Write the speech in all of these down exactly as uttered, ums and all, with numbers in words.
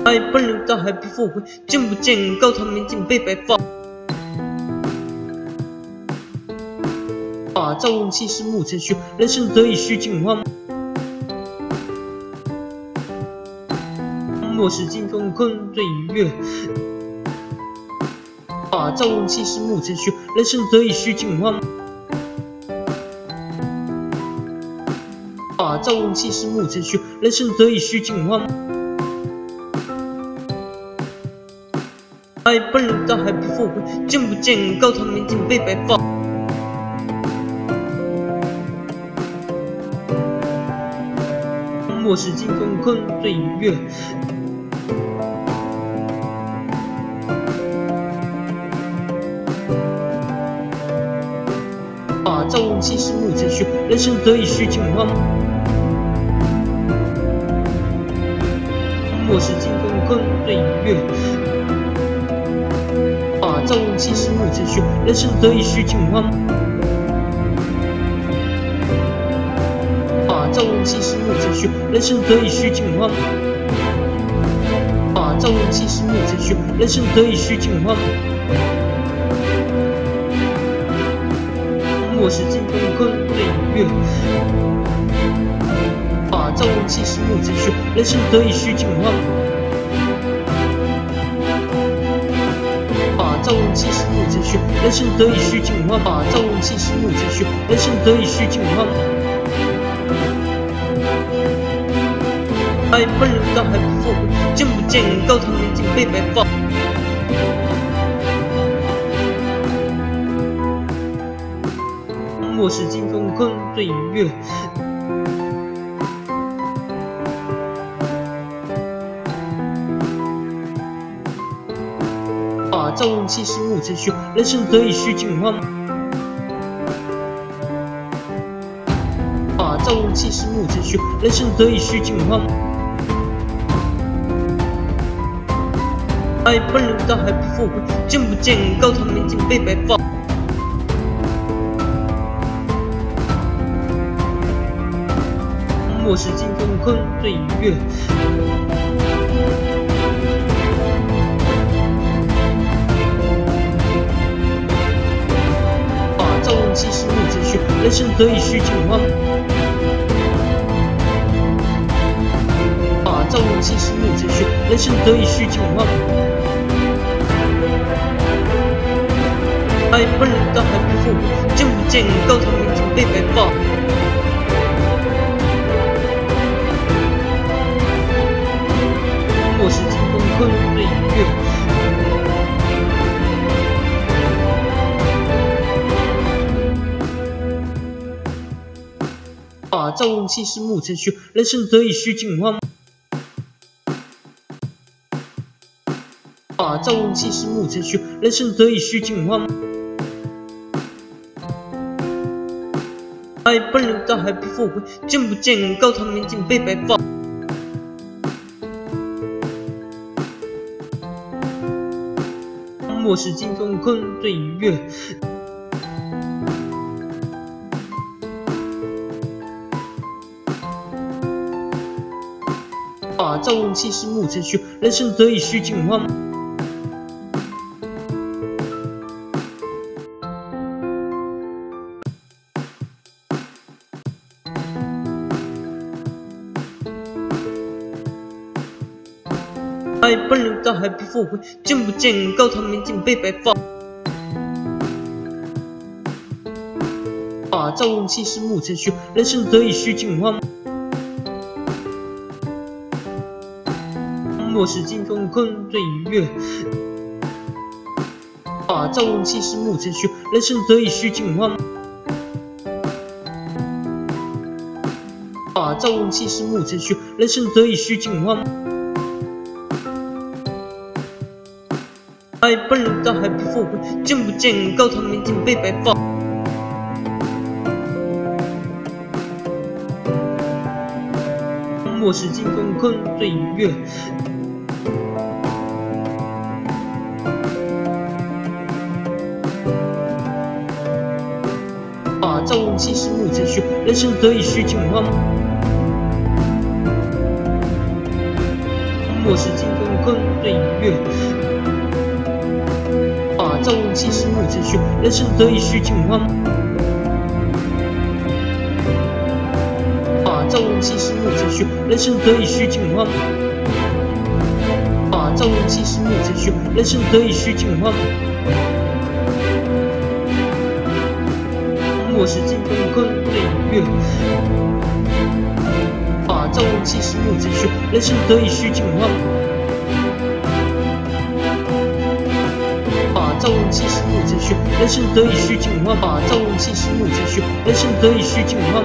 爱奔流到海必复回，见不见高堂明镜悲白发。啊，朝闻夕拾暮成雪，人生得意须尽欢。莫使金风困对雨月。啊，朝闻夕拾暮成雪，人生得意须尽欢。啊，朝闻夕拾暮成雪，人生得意须尽欢。爱奔流到海必复回，见不见高堂明镜悲白发。莫使金风困对雨月。啊，朝闻夕拾暮成雪，人生得意须尽欢。莫使金风困对雨月。啊，朝闻夕拾暮成雪，人生得意须尽欢。啊，朝闻夕拾暮成雪，人生得意须尽欢。啊，朝闻夕拾暮成雪，人生得意须尽欢。莫使金风困对雨月。啊，朝闻夕拾暮成雪，人生得意须尽欢。啊，朝闻夕拾暮成雪，人生得意须尽欢。啊，朝闻夕拾暮成雪，人生得意须尽欢。爱奔流到海必复回，见不见高堂明镜悲白发。莫使金风困对雨月。啊，朝闻夕拾暮成雪，人生得意须尽欢。啊，朝闻夕拾暮成雪，人生得意须尽欢。爱奔流到海必复回，见不见高堂明镜悲白发。莫使金风困对雨月。啊，朝闻夕拾暮成雪，人生得意须尽欢。啊，朝闻夕拾暮成雪，人生得意须尽欢。爱奔流到海必复回，见不见高堂明镜悲白发。莫使金风困对雨月。啊，朝闻夕拾暮成雪，人生得意须尽欢。啊，朝闻夕拾暮成雪，人生得意须尽欢。爱奔流到海必复回，见不见高堂明镜悲白发。莫使金风困对雨月。啊，朝闻夕拾暮成雪，人生得意须尽欢。爱奔流到海必复回，见不见高堂明镜悲白发。啊，朝闻夕拾暮成雪，人生得意须尽欢。莫使金风困对雨月。啊，朝闻夕拾暮成雪，人生得意须尽欢。啊，朝闻夕拾暮成雪，人生得意须尽欢。爱奔流到海必复回，见不见高堂明镜悲白发。莫使金风困对雨月。啊，朝闻夕拾暮成雪，人生得意须尽欢。莫使金风坤对月。把朝闻气势木之虚，人生得以虚静欢。把朝闻气势木之虚，人生得以虚静欢。把朝闻气势木之虚，人生得以虚静欢。莫使金风坤对月。把朝闻气势木之虚，人生得以虚静欢。把朝闻气势木之虚，人生得以虚静欢。把朝闻气势木之虚，人生得以虚静欢。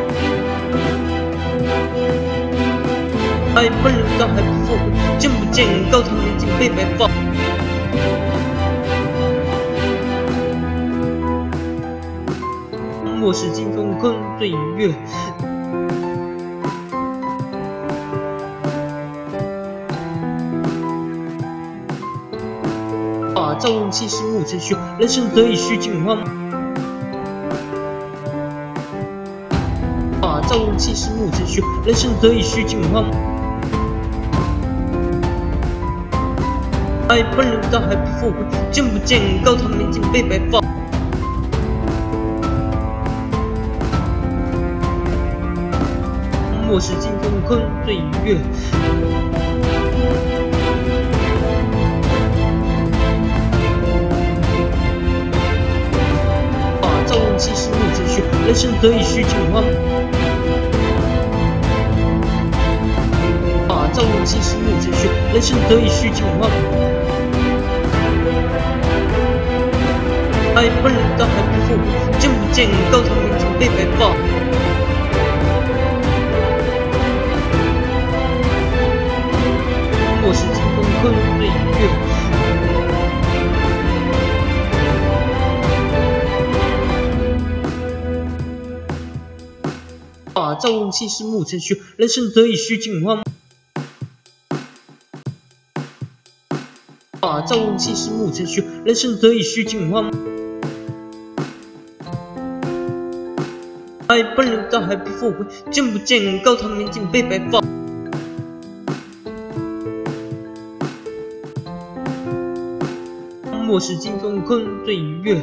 哎，本人大海不复回，见不见高堂明镜悲白发。莫使金风坤对月。把朝闻气势木之虚，人生得以虚静欢。把朝闻气势木之虚，人生得以虚静欢。哎，本人大海不复回，见不见高堂明镜悲白发。莫使金风坤对月。把朝闻气势木之虚，人生得以虚静欢。把朝闻气势木之虚，人生得以虚静欢。哎，本人大海不复回，见不见高堂明镜悲白发。莫使金风坤对月。把朝闻气势木之虚，人生得以虚静欢。把朝闻气势木之虚，人生得以虚静欢。哎，本人大海不复回，见不见高堂明镜悲白发。莫使金风坤对月。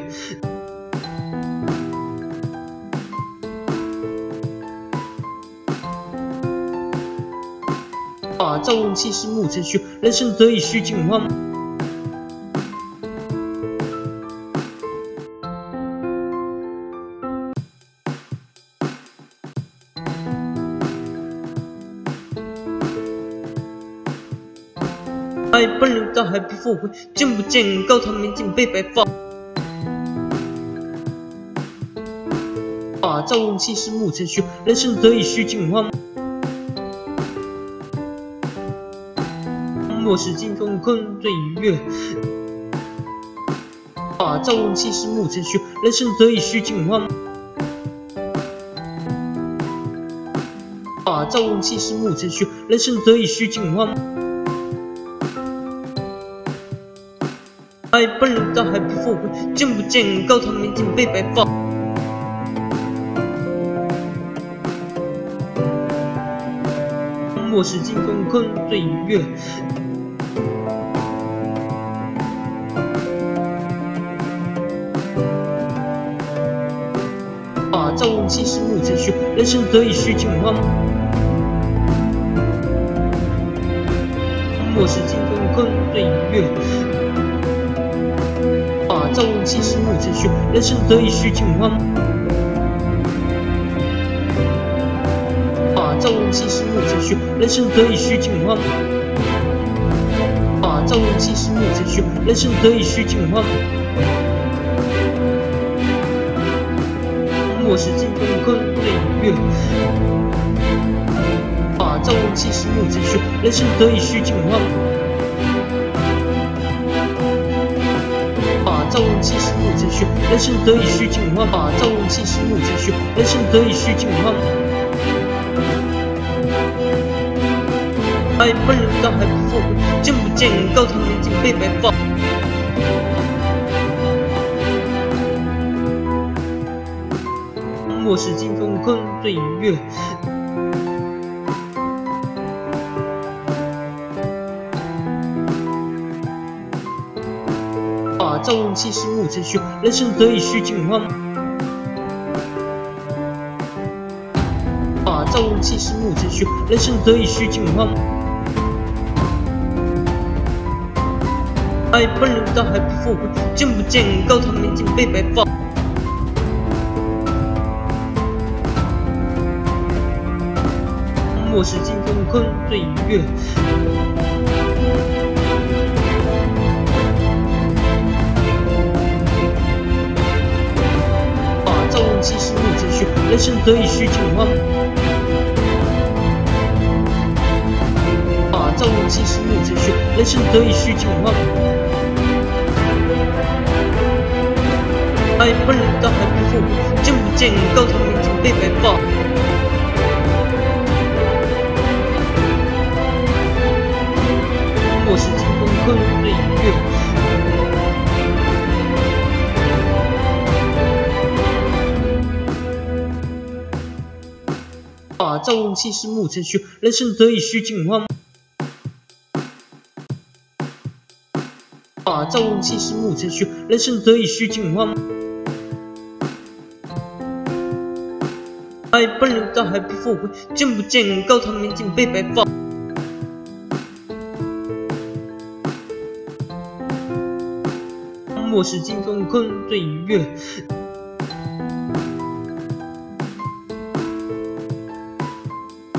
把朝闻气势木之虚，人生得以虚静欢。哎，本人大海不复回，见不见高堂明镜悲白发。把朝闻气势木之虚，人生得以虚静欢。莫使金风坤对月。把朝闻气势木之虚，人生得以虚静欢。把朝闻气势木之虚，人生得以虚静欢。哎，本人大海不复回，见不见高堂明镜悲白发。莫使金风坤对月。把朝闻气势木之虚，人生得以虚静欢。莫使金风坤对月。把朝闻气势木之虚，人生得以虚静欢。把朝闻气势木之虚，人生得以虚静欢。把朝闻气势木之虚，人生得以虚静欢。莫使金风坤对月。把朝闻气势木之虚，人生得以虚静欢。把朝闻气势木之虚，人生得以虚静欢。把朝闻气势木之虚，人生得以虚静欢。哎，本人大海不复回，见不见高堂明镜悲白发。莫使金风坤对月。 造物气是木程序，人生得以虚进化。啊，造物气是木程序，人生得以虚进化。爱本人到还不复回，见不见高堂面前被白发。莫使金风困对月。啊，造物气是木程序，人生得以虚进化。啊，造物气是木程序，人生得以虚进化。爱本人到还不复回，见不见高堂面前被白发。莫使金风困对月。啊，造物气是木程序，人生得以虚进化。啊，造物气是木程序，人生得以虚进化。爱本人到还不复回，见不见高堂面前被白发。莫使金风困对月。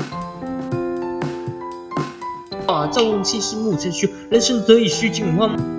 啊，造物气是木程序，人生得以虚进化。